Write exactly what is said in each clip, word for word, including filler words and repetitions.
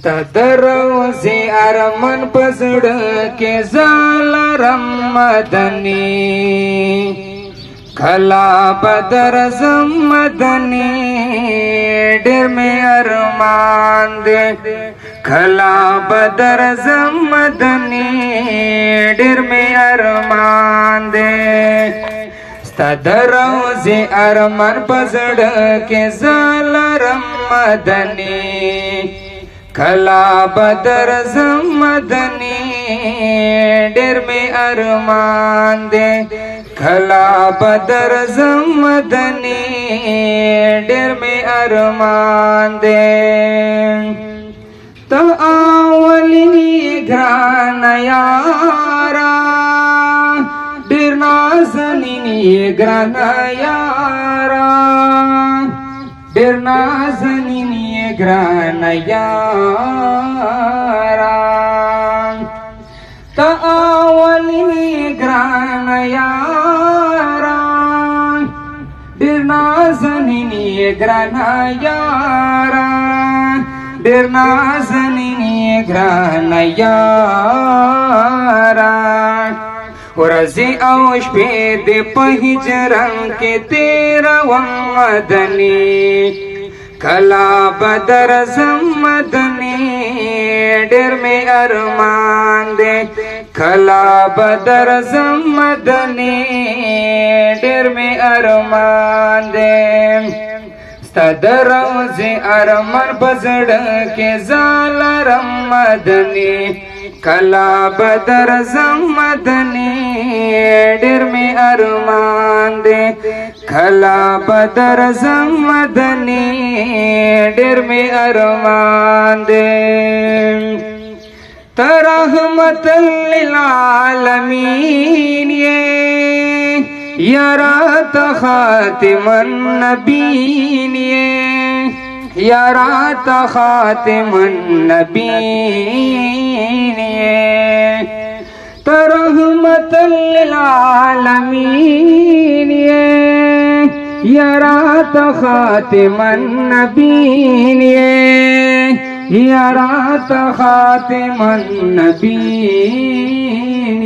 ستدروزی ارمن پسڑ کے زالرم مدنی کھلا بدر زم مدنی ڈر میں ارمان دے کھلا بدر زم مدنی ڈر میں ارمان دے ستدروزی ارمن پسڑ کے زالرم مدنی کھلا بدر زم مدنی ڈر میں ارمان دے کھلا بدر زم مدنی ڈر میں ارمان دے تو آولی گران یارا ڈر نازنینی گران یارا ڈر نازنینی گران یارا تاولی گران یارا ڈر نازنینی گران یارا ڈر نازنینی گران یارا ورزی اوش پید پہجرن کے تیرا ومدنی کھلا بدر زم مدنی ڈر میں ارمان دے کھلا بدر زم مدنی ڈر میں ارمان دے ستدروزی ارمن پسڑ کے زالرم مدنی کھلا بدر زم مدنی ڈر میں ارمان دے کھلا بدر زم مدنی ڈر میں ارمان دے ترحمت للعالمین یارات خاتم النبین یارات خاتم النبین ترحمت للعالمین یارات خاتم النبین یارات خاتم النبین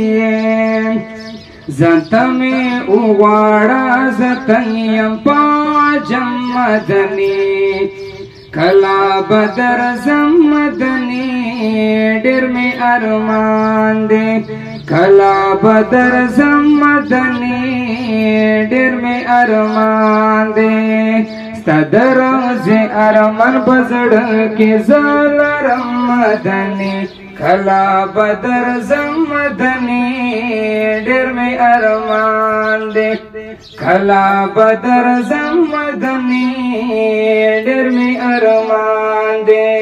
زنتا میں اغوارا زتیم پاجم مدنی کھلا بدر زم مدنی ڈر میں ارمان دے کھلا بدر زم مدنی ڈر میں ارمان دے ستدروزی ارمن پسڑ کے زالرم مدنی کھلا بدر زم مدنی ڈر میں ارمان دے کھلا بدر زم مدنی ڈر میں ارمان دے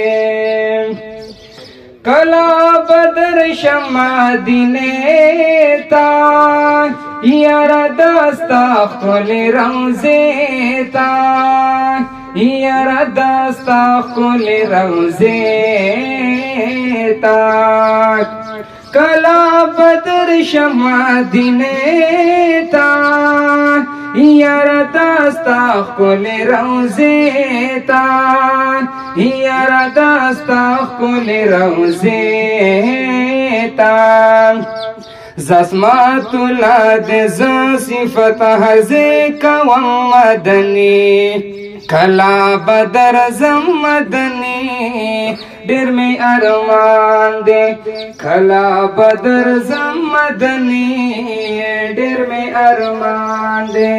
کھلا بدر شمع دینیتا یارا دستا خل روزیتا یارا دستا خل روزیتا کلا بدر شمع دینیتا یارا دستا خل روزیتا یارا دستا خل روزیتا زسمات لاد صفت حزی کوم مدنی کھلا بدر زم مدنی ڈر میں ارمان دے کھلا بدر زم مدنی ڈر میں ارمان دے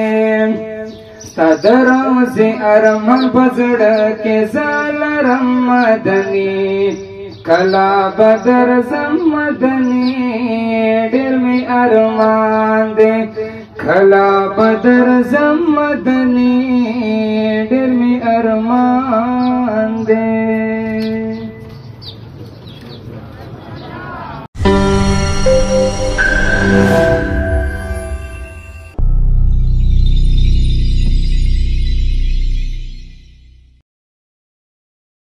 ستدروزی ارمن پسڑ کے زالرم مدنی کھلا بدر زم مدنی ڈر میں ارمان دے کھلا بدر زم مدنی ڈر میں ارمان دے